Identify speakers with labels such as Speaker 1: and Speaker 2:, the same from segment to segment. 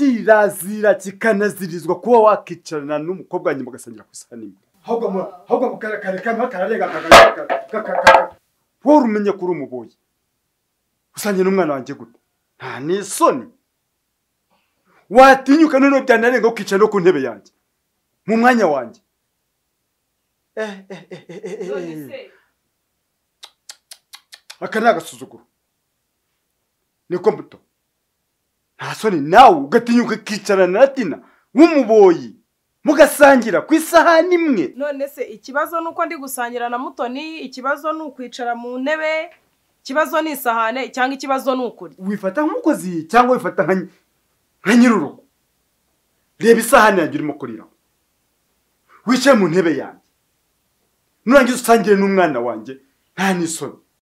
Speaker 1: kirazira kikanazirizwa kuba wakicarana n'umukobwa wanjye mugasangira ku isahani imwe ahubwo mukarekare kamwe kararega wowe umenye kuri umuboyi usangiye n'umwana wanjye gute nta n'isoni watinyuka noneho byanarenga ukicara no ku ntebe yanjye mu mwanya wanjye aka ni agasuzuguro niko mbuto nta soni nawe ugatinyuka ukicarana na Tina w'umuboyi mugasangira ku isahani imwe.
Speaker 2: None se ikibazo nuko ndi gusangira na Mutoni, ikibazo n'ukwicara mu ntebe, ikibazo ni isahane cyangwa ikibazo n'ukuri?
Speaker 1: Wifata nk'umukozi cyangwa wifata nka nyirurugo? Reba isahani yanjye urimo kurira, wicaye mu ntebe yanjye, nurangiza usangire n'umwana wanjye nta n'isoni.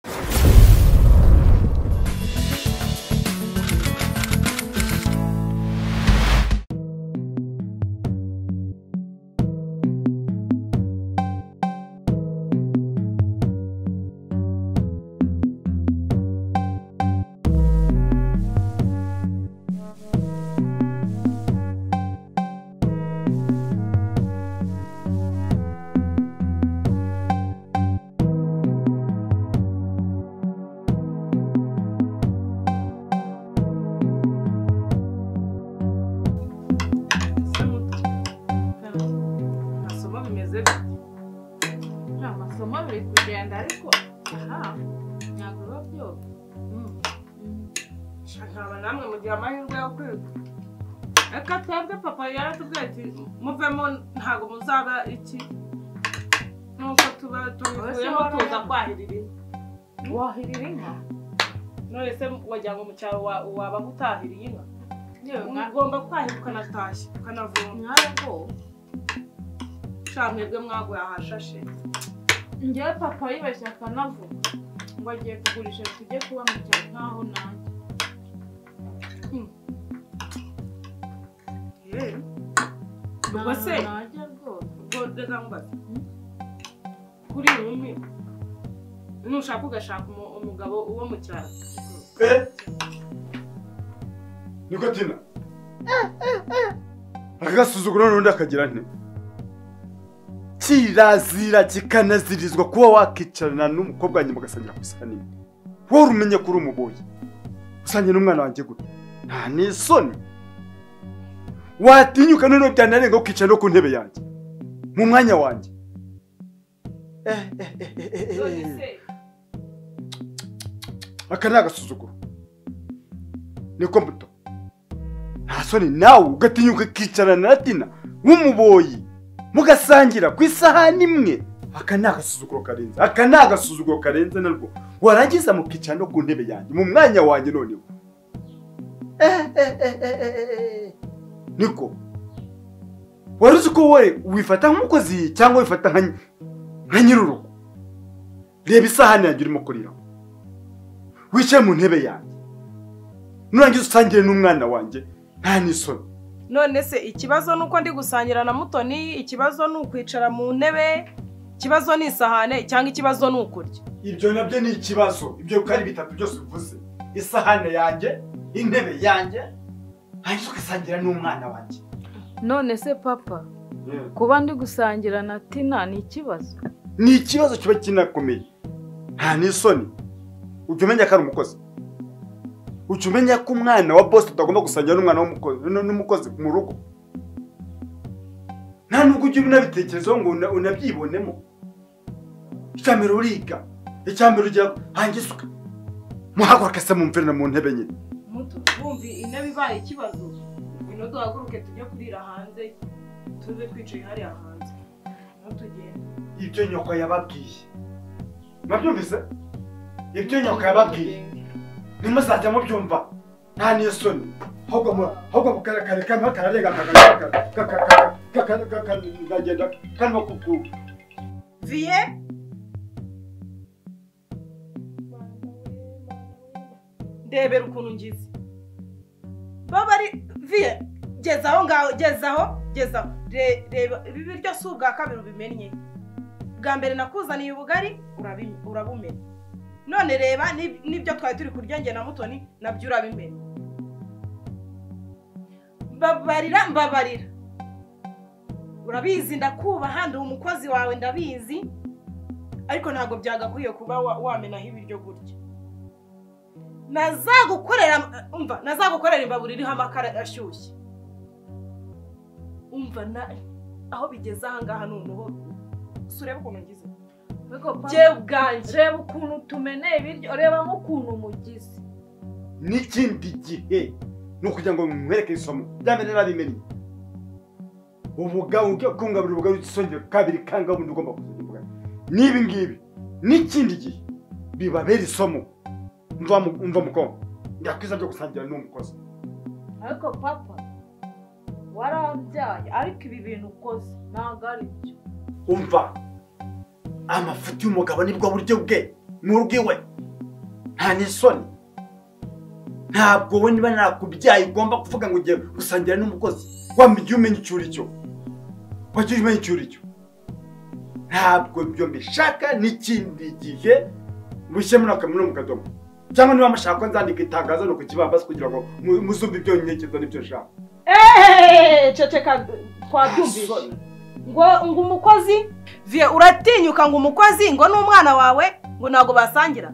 Speaker 2: Namwe mugira amahirwe yo kwiga. Eka twebwe papa yaratubwiye ati muvemo ntago muzaba iki nuko tuba tubikuyemo tuza kwahirira inka. Wahirira inka? None se wajya mu cyaro waba gutahiriye inka? Ugomba kwahira ukanatashya ukanavoma. Mwarago shamwebwe mwaguye ahashashe. Ngiye papa yibeshya akanavuga ngo agiye kugurisha tujye kuba mu cyaro nkaho nanjye. Bose reka mbaze kuri rumi nushaka ugashaka umugabo uwo mu cyaro.
Speaker 1: Niko Tina agasuzuguro n'undi akagira nte kirazira kikanazirizwa kuba wakicarana n'umukobwa wanjye mugasangira ku isahani wowe umenye kuri umuboyi usangiye n'umwana wanjye gute nta n'isoni watinyuka noneho byanarenga ukicara no ku ntebe yanjye mu mwanya wanjye. Aka ni agasuzuguro niko mbuto nta soni nawe ugatinyuka ukicarana na Tina w'umuboyi mugasangira ku isahani imwe. Aka ni agasuzuguro karenze, aka ni agasuzuguro karenze narwo warangiza mukicara no ku ntebe yanjye mu mwanya wanjye noneho. Niko waruzi ko wowe wifata nk'umukozi cyangwa wifata nka nyirurugo? Reba isahani yanjye urimo kurira, wicaye mu ntebe yanjye, nurangiza usangire n'umwana wanjye nta n'isoni.
Speaker 2: None se ikibazo nuko ndi gusangira na Mutoni, ikibazo n'ukwicara mu ntebe, ikibazo ni isahane cyangwa ikibazo n'ukurya?
Speaker 1: Ibyo nabyo ni ikibazo, ibyo uko ari bitatu byose uvuze, isahane yanjye, intebe yanjye, hanyuma ugasangira n'umwana wanjye.
Speaker 3: None se papa kuba ndi gusangira na Tina ni ikibazo?
Speaker 1: Ni ikibazo kiba kinakomeye, nta n'isoni. Ujya umenya ko ari umukozi, ujya umenya ko umwana wa boss utagomba gusangira n'umwana n'umukozi mu rugo. Nta nubwo ujya unabitekerezaho ngo unabyibonemo. Icyambere uriga, icyambere ujya hangisuka muhaguruka se mumvira mu ntebe nyine.
Speaker 2: Muto bumvi intebe ibaye ikibazo, ino duhaguruke tujye kurira hanze, tuze twicaye hariya hanze tugenda.
Speaker 1: Ibyo nyoko yababwiye mwabyumvise? Ibyo nyoko yababwiye nimuzajya mubyumva nta n'isoni. ahubwo mukarekare kamwe kararega kakagenda karimo kukuba.
Speaker 2: Vie ndebera ukuntu ngize baba ari vie gezaho ngaho gezaho reba ibi biryo si ubwa kabiri ubimennye. Bwa mbere nakuzaniye ubugari urabumenya, none reba nibyo twari turi kurya njye na Mutoni nabyo urabimenya.
Speaker 4: mbabarira urabizi ndakubaha ndi umukozi wawe ndabizi ariko ntabwo byagakwiye kuba wamenaho ibiryo gutya nazagukorera imbabura iriho amakara ashyushye umva aho bigeze ahangaha noneho sureba ukuntu ngize jewe ubwanjye
Speaker 3: reba ukuntu tumeneye ibiryo reba nk'ukuntu umugize
Speaker 1: n'ikindi gihe ni ukugira ngo mwereke isomo byamenye nabimenye kungaburira ubugabo isongera kabiri kanga bundi ugomba kuzivuga nibi ngibi n'ikindi gihe bibabera isomo umva mukobwa ndakwiza byo gusangira n'umukozi
Speaker 3: ariko papa warabyaye ariko ibi bintu ukoze ntabwo ari byo
Speaker 1: umva amafuti y'umugabo nibwo buryo bwe n'urwiwe nta n'isoni ntabwo we niba nakubyaye ugomba kuvuga ngo ugiye gusangira n'umukozi wamenya umenya icyo uri cyo wajya umenya icyo uri cyo ntabwo ibyo mbishaka n'ikindi gihe mushyiremo n'akamaro mu kadomo cyangwa niba mushaka ko nzandika itangazo no ku kibambasi kugira ngo muzumve ibyo ntekereza n'ibyo nshaka
Speaker 4: ceceka twabyumvise ngo umukozi vie uratinyuka ngo umukozi ngo n'umwana wawe ngo ntabwo basangira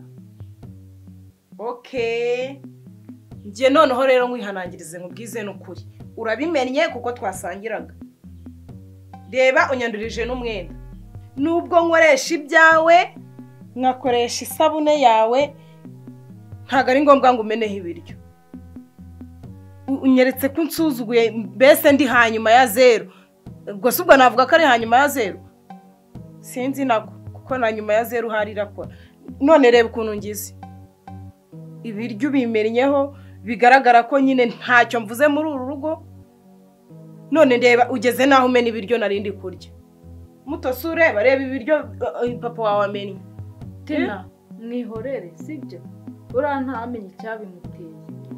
Speaker 4: okay njye noneho rero nkwihanangirize nkubwize n'ukuri urabimennye kuko twasangiraga reba unyandurije n'umwenda nubwo nkoresha ibyawe nkakoresha isabune yawe ntabwo ari ngombwa ngo umeneho ibiryo unyeretse ko unsuzuguye mbese ndi hanyuma ya 0 ubwo si ubwo navuga ko ari hanyuma ya 0 sinzi nako kuko na nyuma ya 0 hari irakora none reba ukuntu ngize ibiryo bimennyeho bigaragara ko nyine ntacyo mvuze muri uru rugo none ndeba ugeze naho umena ibiryo narindi kurya mutosi ureba reba ibiryo papa wawe amennye
Speaker 3: tina mwihorere sibyo urantamenye icyabimuteye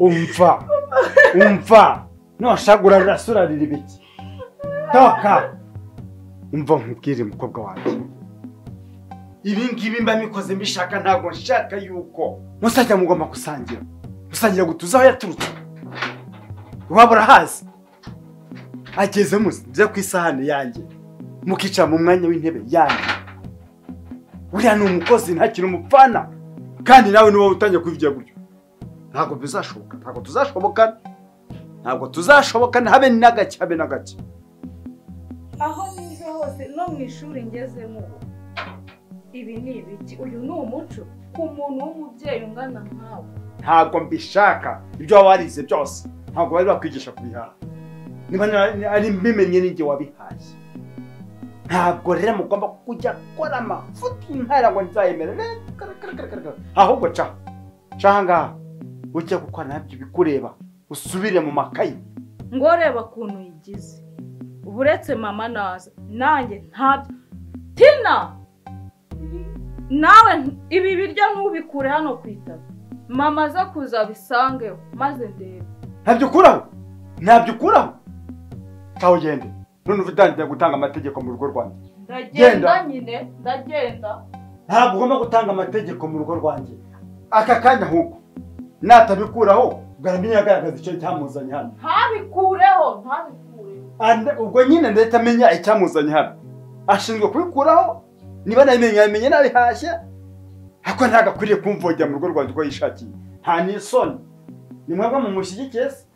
Speaker 1: umva noshagura rirasurarira ibiki toka umva nkubwire mukobwa wanjye ibi ngibi mba mikoze mbishaka ntabwo nshaka yuko musajya mugomba gusangira gutuza aho yaturutse wabura hazi ageze muze ku isahani yanjye mukicara mu mwanya w'intebe yanjye uriya ni umukozi nta kintu umupfana kandi nawe niba utangiye kubivugira gutyo ntabwo bizashoboka ntabwo tuzashobokana habe n'agake
Speaker 3: aho nize hose no mu ishuri ngezemo ibi ni ibiki uyu ni umuco ku muntu w'umubyeyi ungana nkawe
Speaker 1: ntabwo mbishaka ibyo waba warize byose ntabwo bari bakwigisha kubihaha niba ari mbimenye n'inge wabihaye ntabwo rero mugomba kujya gukora amafuti ntara ngo nzayemere ahubwo ca ngaha ujya gukora nabyo bikureba usubire mu makayi
Speaker 3: ngo reba ukuntu yigize ubu uretse mama naza nanjye ntabyo tina nawe ibi biryo ntubikure hano ku itapi mama aza kuza bisangeho maze ndebe
Speaker 1: ntabyo ukuraho cyangwa ugende none utangiye gutanga amategeko mu rugo rwanjye
Speaker 3: ndagenda
Speaker 1: ntabwo ugomba gutanga amategeko mu rugo rwanjye aka kanya ahubwo natabikuraho bwaramenya agaragaza icyo cyamuzanye hano
Speaker 3: ntabikureho
Speaker 1: ubwo nyine ndahita amenya icyamuzanye hano ashinzwe kubikuraho niba namenye nabihashye ariko ntabwo akwiriye kumvogera mu rugo rwanjye uko yishakiye nta n'isoni ni mwebwe mu mushyigikiye se